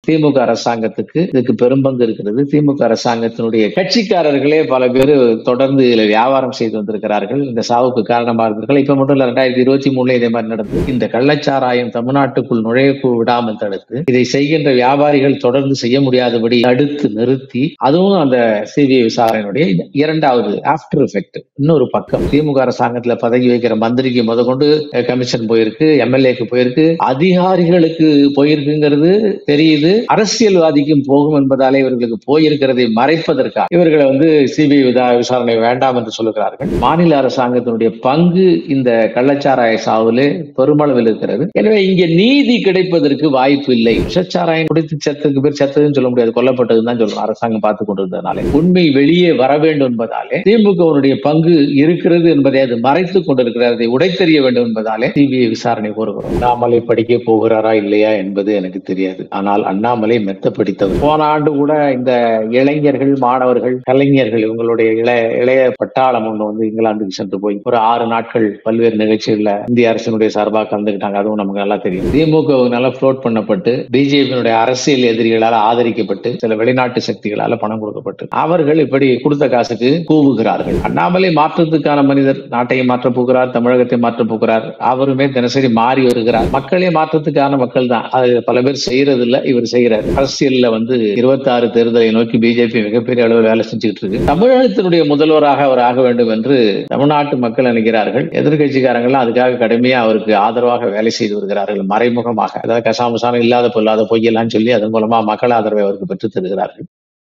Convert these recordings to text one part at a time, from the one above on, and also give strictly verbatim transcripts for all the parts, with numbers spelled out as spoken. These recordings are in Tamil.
திமுக அரசாங்கத்துக்கு இதுக்கு பெரும்பங்கு இருக்கிறது. திமுக அரசாங்கத்தினுடைய கட்சிக்காரர்களே பல பேர் தொடர்ந்து இதுல வியாபாரம் செய்து வந்திருக்கிறார்கள். இந்த சாவுக்கு காரணமா இருக்கிறார்கள். இப்ப மட்டும் இல்ல, ரெண்டாயிரத்தி இருபத்தி மூணுல இதே மாதிரி நடந்தது. இந்த கள்ளச்சாராயம் தமிழ்நாட்டுக்குள் நுழைய விடாமல் தடுத்து இதை செய்கின்ற வியாபாரிகள் தொடர்ந்து செய்ய முடியாதபடி தடுத்து நிறுத்தி, அதுவும் அந்த சிபிஐ விசாரணையுடைய இரண்டாவது ஆஃப்டர் எஃபெக்ட். இன்னொரு பக்கம் திமுக அரசாங்கத்துல பதவி வைக்கிற மந்திரிக்கு முத கொண்டு கமிஷன் போயிருக்கு, எம்எல்ஏக்கு போயிருக்கு, அதிகாரிகளுக்கு போயிருக்குங்கிறது தெரியுது. அரசியல்வாதிக்கும் போகும் என்பதாலே இவர்களுக்கு போயிருக்கிறதை மறைப்பதற்காக இவர்களை வந்து சிபிஐ விசாரணை வேண்டாம் என்று சொல்லுகிறார்கள். மாநில அரசாங்கத்தினுடைய பங்கு இந்த கள்ளச்சாராய சாவுல பெருமளவில் இருக்கிறது. எனவே இங்க நீதி கிடைப்பதற்கு வாய்ப்பு இல்லை. விஷச்சாராயம் குடித்து செத்துக்கு பேர் செத்ததுன்னு சொல்ல முடியாது, கொல்லப்பட்டதுன்னு தான் சொல்லணும். அரசாங்கம் பார்த்துக் கொண்டிருந்ததுனாலே உண்மை வெளியே வர வேண்டும் என்பதாலே திமுகவுடைய பங்கு இருக்கிறது என்பதை அது மறைத்துக் கொண்டிருக்கிறது. அதை உடைத்தெறிய வேண்டும் என்பதாலே சிபிஐ விசாரணை கோருகிறோம். அண்ணாமலை படிக்க போகிறாரா இல்லையா என்பது எனக்கு தெரியாது. ஆனால் அண்ணாமலை மெத்த படித்தவர். போன ஆண்டு கூட இந்த இளைஞர்கள், மாணவர்கள், கலைஞர்கள் இவங்களுடைய இளைய இளைய பட்டாளம் ஒண்ணு வந்து இங்கிலாந்துக்கு சென்று போய் ஒரு ஆறு நாட்கள் பல்வேறு நிகழ்ச்சிகள்ல இந்திய அரசினுடைய சார்பாக கலந்துக்கிட்டாங்க. அதுவும் நமக்கு நல்லா தெரியும். திமுக நல்லா புளோட் பண்ணப்பட்டு பிஜேபியினுடைய அரசியல் எதிரிகளால் ஆதரிக்கப்பட்டு சில வெளிநாட்டு சக்திகளால பணம் கொடுக்கப்பட்டு அவர்கள் இப்படி கொடுத்த காசுக்கு கூவுகிறார்கள். அண்ணாமலை மாற்றத்துக்கான மனிதர், நாட்டையை மாற்ற போகிறார், தமிழகத்தை மாற்ற போகிறார். அவருமே தினசரி மாறி வருகிறார். மக்களே மாற்றத்துக்கான மக்கள் தான். அது பல பேர் செய்யறது இல்ல, இவர் செய்யறாரு. அரசியல்ல வந்து இருபத்தி ஆறு தேர்தலை நோக்கி பிஜேபி மிகப்பெரிய அளவில் வேலை செஞ்சுட்டு இருக்கு. தமிழகத்தினுடைய முதல்வராக அவர் ஆக வேண்டும் என்று தமிழ்நாட்டு மக்கள் நினைக்கிறார்கள். எதிர்கட்சிக்காரங்கள் அதுக்காக கடுமையா அவருக்கு ஆதரவாக வேலை செய்து வருகிறார்கள், மறைமுகமாக. அதாவது கசாமசானம் இல்லாத பொல்லாத பொய்யெல்லாம் சொல்லி அதன் மூலமா மக்கள் ஆதரவை அவருக்கு பெற்றுத் தருகிறார்கள்.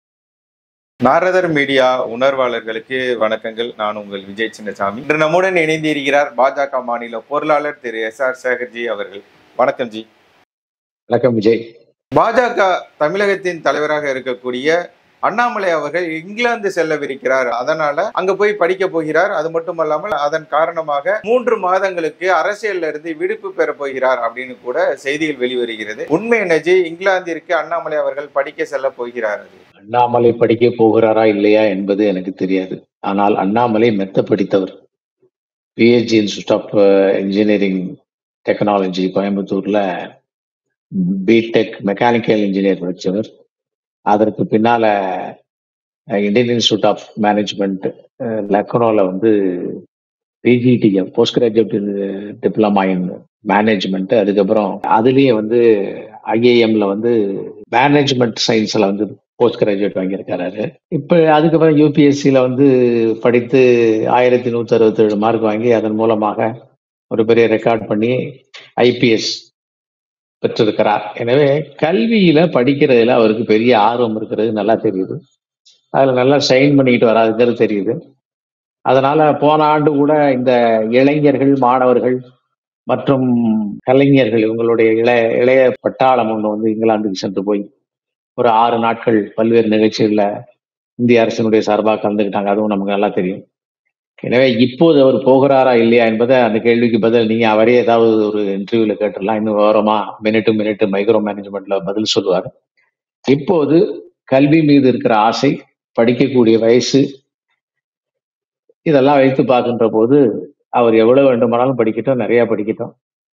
நாரதர் மீடியா உணர்வாளர்களுக்கு வணக்கங்கள். நான் உங்கள் விஜய் சின்னசாமி. இன்று நம்முடன் இணைந்து இருக்கிறார் பாஜக மாநில பொருளாளர் திரு எஸ் ஆர் சேகர்ஜி அவர்கள். வணக்கம் ஜி. வணக்கம் விஜய். பாஜக தமிழகத்தின் தலைவராக இருக்கக்கூடிய அண்ணாமலை அவர்கள் இங்கிலாந்து செல்லவிருக்கிறார். அதனால அங்க போய் படிக்க போகிறார். அது மட்டுமல்லாமல் அதன் காரணமாக மூன்று மாதங்களுக்கு அரசியல்ல இருந்து விடுப்பு பெற போகிறார் அப்படின்னு கூட செய்திகள் வெளிவருகிறது. உண்மை என்னஜி, இங்கிலாந்திற்கு அண்ணாமலை அவர்கள் படிக்க செல்ல போகிறார். அண்ணாமலை படிக்க போகிறாரா இல்லையா என்பது எனக்கு தெரியாது. ஆனால் அண்ணாமலை மெத்த படித்தவர். PhD institute of engineering technology கோயம்புத்தூர்ல பிடெக் மெக்கானிக்கல் இன்ஜினியர் படித்தவர். அதற்கு பின்னால இந்தியன் இன்ஸ்டிடியூட் ஆஃப் மேனேஜ்மெண்ட் லக்னோல வந்து PGDM post graduate diploma in management, அதுக்கப்புறம் அதுலயே வந்து ஐஏஎம்ல வந்து மேனேஜ்மெண்ட் சயின்ஸ்ல வந்து போஸ்ட் கிராஜுவேட் வாங்கியிருக்காரு. இப்ப அதுக்கப்புறம் யூபிஎஸ்சியில வந்து படித்து ஆயிரத்தி நூத்தி அறுபத்தி ஏழு மார்க் வாங்கி அதன் மூலமாக ஒரு பெரிய ரெக்கார்ட் பண்ணி ஐபிஎஸ் பெற்றிருக்கிறார். எனவே கல்வியில படிக்கிறதுல அவருக்கு பெரிய ஆர்வம் இருக்கிறது நல்லா தெரியுது. அதுல நல்லா ஷைன் பண்ணிக்கிட்டு வராதுங்கிறது தெரியுது. அதனால போன ஆண்டு கூட இந்த இளைஞர்கள், மாணவர்கள் மற்றும் கலைஞர்கள் இவங்களுடைய இளைய இளைய பட்டாளம் ஒண்ணு வந்து இங்கிலாந்துக்கு சென்று போய் ஒரு ஆறு நாட்கள் பல்வேறு நிகழ்ச்சிகள்ல இந்திய அரசினுடைய சார்பாக கலந்துக்கிட்டாங்க. அதுவும் நமக்கு நல்லா தெரியும். எனவே இப்போது அவர் போகிறாரா இல்லையா என்பதை அந்த கேள்விக்கு பதில் நீங்க அவரே ஏதாவது ஒரு இன்டர்வியூல கேட்டுடலாம். இன்னும் விவரமா மினிட்டு மினிட்டு மைக்ரோ மேனேஜ்மெண்ட்ல பதில் சொல்லுவார். இப்போது கல்வி மீது இருக்கிற ஆசை, படிக்கக்கூடிய வயசு, இதெல்லாம் வைத்து பார்க்கின்ற போது அவர் எவ்வளவு வேண்டுமானாலும் படிக்கட்டும், நிறைய படிக்கட்டும்.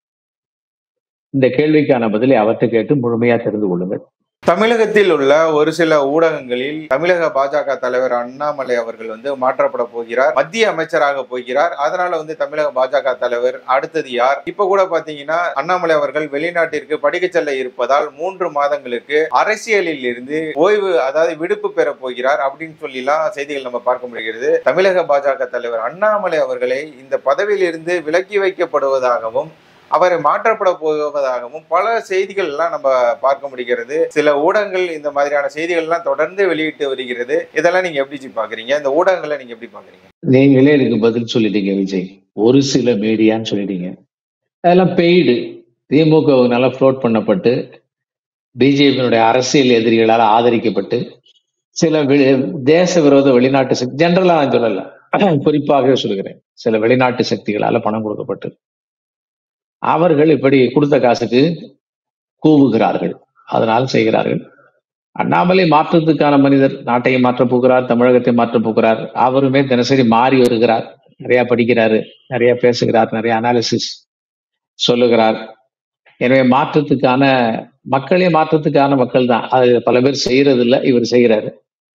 இந்த கேள்விக்கான பதிலை அவர்கிட்ட கேட்டு முழுமையா தெரிந்து கொள்ளுங்கள். தமிழகத்தில் உள்ள ஒரு சில ஊடகங்களில் தமிழக பாஜக தலைவர் அண்ணாமலை அவர்கள் வந்து மாற்றப்பட போகிறார், மத்திய அமைச்சராக போகிறார். அதனால வந்து தமிழக பாஜக தலைவர் அடுத்தது யார்? இப்ப கூட பாத்தீங்கன்னா அண்ணாமலை அவர்கள் வெளிநாட்டிற்கு படிக்க செல்ல இருப்பதால் மூன்று மாதங்களுக்கு அரசியலில் இருந்து ஓய்வு, அதாவது விடுப்பு பெற போகிறார் அப்படின்னு சொல்லி எல்லாம் செய்திகள் நம்ம பார்க்க முடிகிறது. தமிழக பாஜக தலைவர் அண்ணாமலை அவர்களை இந்த பதவியில் இருந்து விலக்கி வைக்கப்படுவதாகவும் அவரை மாற்றப்பட போவதாகவும் பல செய்திகள் எல்லாம் நம்ம பார்க்க முடிகிறது. சில ஊடகங்கள் இந்த மாதிரியான செய்திகள் எல்லாம் தொடர்ந்து வெளியிட்டு வருகிறது. இதெல்லாம் நீங்க எப்படி பாக்குறீங்க? இந்த ஊடகங்களை நீங்க எப்படி பாக்குறீங்க? நீங்களே எனக்கு பதில் சொல்லிட்டீங்க விஜய். ஒரு சில மீடியான்னு சொல்லிட்டீங்க. அதெல்லாம் பெய்டு. திமுக நல்லா புளோட் பண்ணப்பட்டு பிஜேபியினுடைய அரசியல் எதிரிகளால் ஆதரிக்கப்பட்டு சில தேச விரோத வெளிநாட்டு சக்தி, ஜெனரலா நான் சொல்லல, குறிப்பாக சொல்லுகிறேன், சில வெளிநாட்டு சக்திகளால பணம் கொடுக்கப்பட்டு அவர்கள் இப்படி கொடுத்த காசுக்கு கூவுகிறார்கள். அதனால் செய்கிறார்கள். அண்ணாமலை மாற்றத்துக்கான மனிதர், நாட்டையை மாற்றப் போகிறார், தமிழகத்தை மாற்றப் போகிறார். அவருமே தினசரி மாறி வருகிறார். நிறைய படிக்கிறாரு, நிறைய பேசுகிறார், நிறைய அனாலிசிஸ் சொல்லுகிறார். எனவே மாற்றத்துக்கான மக்களே மாற்றத்துக்கான மக்கள் தான். அது பல பேர் செய்யறது இல்ல, இவர் செய்யறாரு.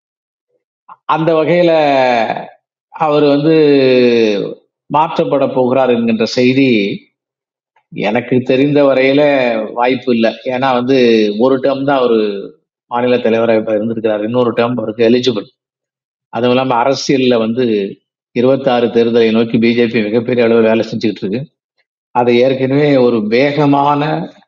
அந்த வகையில அவர் வந்து மாற்றப்பட போகிறார் என்கின்ற செய்தி எனக்கு தெரிந்த வரையில வாய்ப்பு இல்லை. ஏன்னா வந்து ஒரு டேர்ம் தான் அவரு மாநில தலைவராக இப்ப இருந்திருக்கிறார். இன்னொரு டேர்ம் அவருக்கு எலிஜிபிள். அதுவும் இல்லாம அரசியல்ல வந்து இருபத்தி ஆறு தேர்தலை நோக்கி பிஜேபி மிகப்பெரிய அளவில் வேலை செஞ்சுக்கிட்டு இருக்கு. அதை ஏற்கனவே ஒரு வேகமான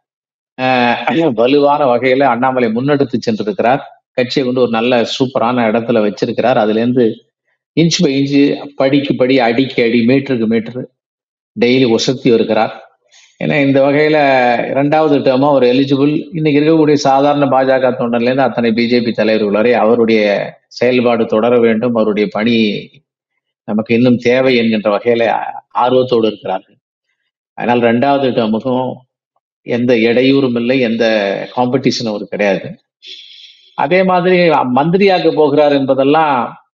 அஹ், வலுவான வகையில அண்ணாமலை முன்னெடுத்து சென்றிருக்கிறார். கட்சியை கொண்டு ஒரு நல்ல சூப்பரான இடத்துல வச்சிருக்கிறார். அதுல இருந்து இன்ச் பை இன்ச், படிக்கு படி, அடிக்கு அடி, மீட்டருக்கு மீட்டர் டெய்லி உசத்தி வருகிறார். ஏன்னா இந்த வகையில இரண்டாவது டேர்மா ஒரு எலிஜிபிள். இன்னைக்கு இருக்கக்கூடிய சாதாரண பாஜக தொண்டர்ல இருந்து அத்தனை பிஜேபி தலைவர்கள் வரை அவருடைய செயல்பாடு தொடர வேண்டும், அவருடைய பணி நமக்கு இன்னும் தேவை என்கின்ற வகையில ஆர்வத்தோடு இருக்கிறார்கள். அதனால் இரண்டாவது டேர்முக்கும் எந்த இடையூறும் இல்லை, எந்த காம்படிஷனும் ஒரு கிடையாது. அதே மாதிரி மந்திரியாக்க போகிறார் என்பதெல்லாம்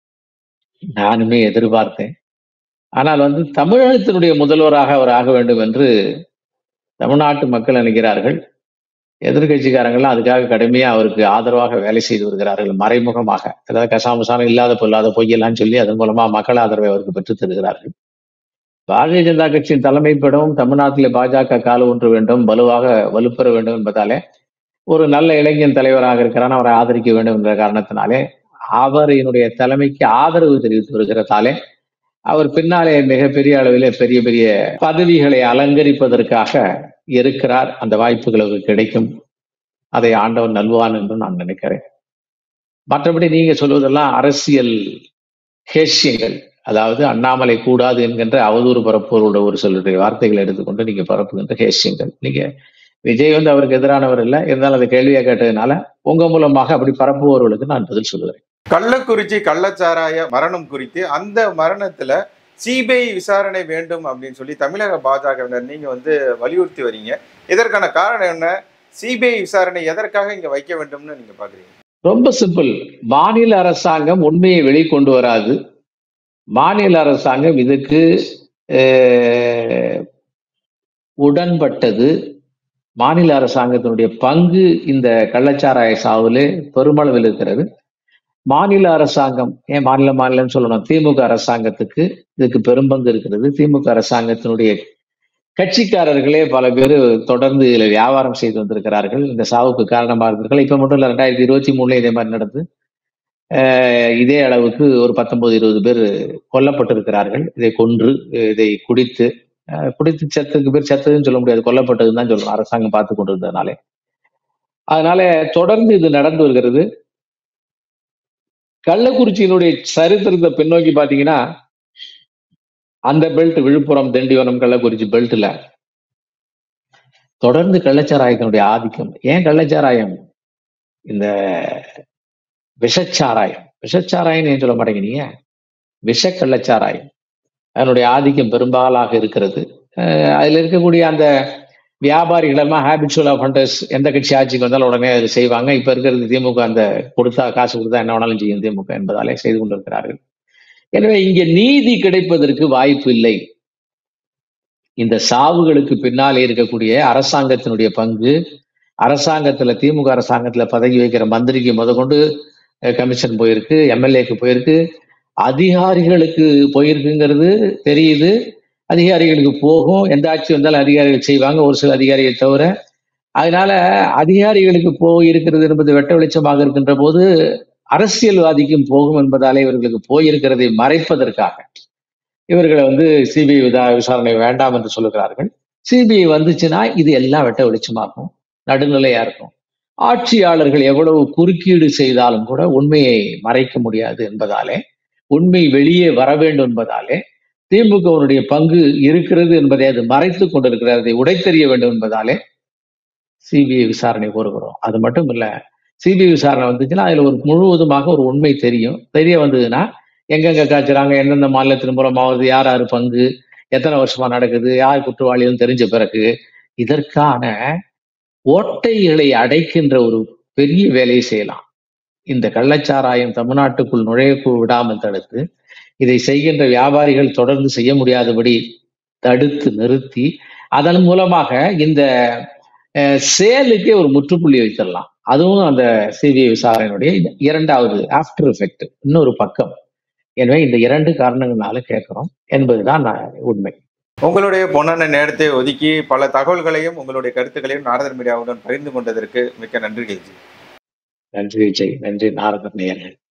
நானுமே எதிர்பார்த்தேன். ஆனால் வந்து தமிழகத்தினுடைய முதல்வராக அவர் ஆக வேண்டும் என்று தமிழ்நாட்டு மக்கள் நினைக்கிறார்கள். எதிர்கட்சிக்காரங்களாம் அதுக்காக கடுமையா அவருக்கு ஆதரவாக வேலை செய்து வருகிறார்கள், மறைமுகமாக. அதாவது கசாமசானம் இல்லாத பொல்லாத பொய்யெல்லாம் சொல்லி அதன் மூலமா மக்கள் ஆதரவை அவருக்கு பெற்றுத் தருகிறார்கள். பாரதிய ஜனதா கட்சியின் தலைமைப்படவும் தமிழ்நாட்டிலே பாஜக கால ஊன்ற வேண்டும், வலுவாக வலுப்பெற வேண்டும் என்பதாலே, ஒரு நல்ல இளைஞன் தலைவராக இருக்கிறான், அவரை ஆதரிக்க வேண்டும் என்ற காரணத்தினாலே, அவரினுடைய தலைமைக்கு ஆதரவு தெரிவித்து வருகிறதாலே, அவர் பின்னாலே மிகப்பெரிய அளவிலே பெரிய பெரிய பதவிகளை அலங்கரிப்பதற்காக இருக்கிறார். அந்த வாய்ப்புகள் அவருக்கு கிடைக்கும். அதை ஆண்டவன் நல்வான் என்று நான் நினைக்கிறேன். மற்றபடி நீங்க சொல்வதெல்லாம் அரசியல் கேஷ்யங்கள். அதாவது அண்ணாமலை கூடாது என்கின்ற அவதூறு பரப்புவரோட ஒரு சிலருடைய வார்த்தைகளை எடுத்துக்கொண்டு நீங்க பரப்புகின்ற கேஷ்யங்கள். நீங்க விஜய் வந்து அவருக்கு எதிரானவர் இல்லை, இருந்தாலும் அந்த கேள்வியை கேட்டதுனால உங்க மூலமாக அப்படி பரப்புபவர்களுக்கு நான் பதில் சொல்லுகிறேன். கள்ளக்குறிச்சி கள்ளச்சாராய மரணம் குறித்து, அந்த மரணத்துல சிபிஐ விசாரணை வேண்டும் அப்படின்னு சொல்லி தமிழக பாஜகவினர் நீங்க வந்து வலியுறுத்தி வரீங்க. இதற்கான காரணம் என்ன? சிபிஐ விசாரணை எதற்காக இங்க வைக்க வேண்டும்னு நீங்க பாக்குறீங்க? ரொம்ப சிம்பிள். மாநில அரசாங்கம் உண்மையை வெளிக்கொண்டு வராது. மாநில அரசாங்கம் இதுக்கு உடன்பட்டது. மாநில அரசாங்கத்தினுடைய பங்கு இந்த கள்ளச்சாராய சாவுல பெருமளவில் இருக்கிறது. மாநில அரசாங்கம், ஏன் மாநில மாநிலம் சொல்லணும், திமுக அரசாங்கத்துக்கு இதுக்கு பெரும்பங்கு இருக்கிறது. திமுக அரசாங்கத்தினுடைய கட்சிக்காரர்களே பல பேர் தொடர்ந்து இதுல வியாபாரம் செய்து வந்திருக்கிறார்கள். இந்த சாவுக்கு காரணமா இருக்கிறார்கள். இப்ப மட்டும் இல்ல, ரெண்டாயிரத்தி இருபத்தி மூணுல இதே மாதிரி நடந்து இதே அளவுக்கு ஒரு பத்தொன்பது இருபது பேர் கொல்லப்பட்டிருக்கிறார்கள். இதை கொன்று, இதை குடித்து குடித்து செத்துக்கு பேர் செத்ததுன்னு சொல்ல முடியாது, கொல்லப்பட்டதுன்னு தான் சொல்லணும், அரசாங்கம் பார்த்து கொண்டிருந்ததுனாலே. அதனால தொடர்ந்து இது நடந்து வருகிறது. கள்ளக்குறிச்சியினுடைய சரித்திரத்தை பின்னோக்கி பாத்தீங்கன்னா, அந்த பெல்ட், விழுப்புரம், திண்டிவனம், கள்ளக்குறிச்சி பெல்ட்ல தொடர்ந்து கள்ளச்சாராயத்தினுடைய ஆதிக்கம். ஏன் கள்ளச்சாராயம்? இந்த விஷச்சாராயம், விஷச்சாராயம் ஏன் சொல்ல மாட்டேங்கிறீங்க, விஷ கள்ளச்சாராயம், அதனுடைய ஆதிக்கம் பெரும்பாலாக இருக்கிறது. அதுல இருக்கக்கூடிய அந்த வியாபாரிகள் எல்லாம் ஹேபிச்சுவல் ஆஃபண்டர்ஸ், எந்த கட்சி ஆட்சிக்கு வந்தாலும் உடனே அது செய்வாங்க. இப்ப இருக்கிறது திமுக, அந்த கொடுத்தா காசு கொடுத்தா என்ன வேணாலும் செய்யும் திமுக என்பதாலே செய்து கொண்டிருக்கிறார்கள். எனவே இங்கே நீதி கிடைப்பதற்கு வாய்ப்பு இல்லை. இந்த சாவுகளுக்கு பின்னாலே இருக்கக்கூடிய அரசாங்கத்தினுடைய பங்கு, அரசாங்கத்துல, திமுக அரசாங்கத்துல பதவி வைக்கிற மந்திரிக்கு முத கொண்டு கமிஷன் போயிருக்கு, எம்எல்ஏக்கு போயிருக்கு, அதிகாரிகளுக்கு போயிருக்குங்கிறது தெரியுது. அதிகாரிகளுக்கு போகும், எந்த ஆட்சி வந்தாலும் அதிகாரிகள் செய்வாங்க, ஒரு சில அதிகாரிகள் தவிர. அதனால அதிகாரிகளுக்கு போயிருக்கிறது என்பது வெட்ட வெளிச்சமாக இருக்கின்ற போது அரசியல்வாதிக்கும் போகும் என்பதாலே இவர்களுக்கு போயிருக்கிறதை மறைப்பதற்காக இவர்களை வந்து சிபிஐ விசாரணை வேண்டாம் என்று சொல்லுகிறார்கள். சிபிஐ வந்துச்சுன்னா இது எல்லாம் வெட்ட வெளிச்சமாகும், நடுநிலையா இருக்கும். ஆட்சியாளர்கள் எவ்வளவு குறுக்கீடு செய்தாலும் கூட உண்மையை மறைக்க முடியாது என்பதாலே, உண்மை வெளியே வர வேண்டும் என்பதாலே, திமுகவுடைய பங்கு இருக்கிறது என்பதை அது மறைத்துக் கொண்டிருக்கிறது, அதை உடைத்தெறிய வேண்டும் என்பதாலே சிபிஐ விசாரணை கோருகிறோம். அது மட்டும் இல்ல, சிபிஐ விசாரணை வந்துச்சுன்னா அதுல ஒரு முழுவதுமாக ஒரு உண்மை தெரியும். தெரிய வந்ததுன்னா எங்கெங்க காய்ச்சுறாங்க, எந்தெந்த மாநிலத்தின் மூலமாவது, யார் யாரு பங்கு, எத்தனை வருஷமா நடக்குது, யார் குற்றவாளிகள் தெரிஞ்ச பிறகு இதற்கான ஓட்டைகளை அடைக்கின்ற ஒரு பெரிய வேலையை செய்யலாம். இந்த கள்ளச்சாராயம் தமிழ்நாட்டுக்குள் நுழைய விடாமல் தடுத்து, இதை செய்கின்ற வியாபாரிகள் தொடர்ந்து செய்ய முடியாதபடி தடுத்து நிறுத்தி, அதன் மூலமாக இந்த சேலுக்கே ஒரு முற்றுப்புள்ளி வைத்திடலாம். அதுவும் அந்த சிபிஐ விசாரணையினுடைய இரண்டாவது ஆஃப்டர் எஃபெக்ட், இன்னொரு பக்கம். எனவே இந்த இரண்டு காரணங்களால கேட்கிறோம் என்பதுதான் உண்மை. உங்களுடைய பொன்னான நேரத்தை ஒதுக்கி பல தகவல்களையும் உங்களுடைய கருத்துக்களையும் நாரதர் மீடியாவுடன் பகிர்ந்து கொண்டதற்கு மிக்க நன்றி. நன்றி விஜய். நன்றி நாரதர் நேயர்கள்.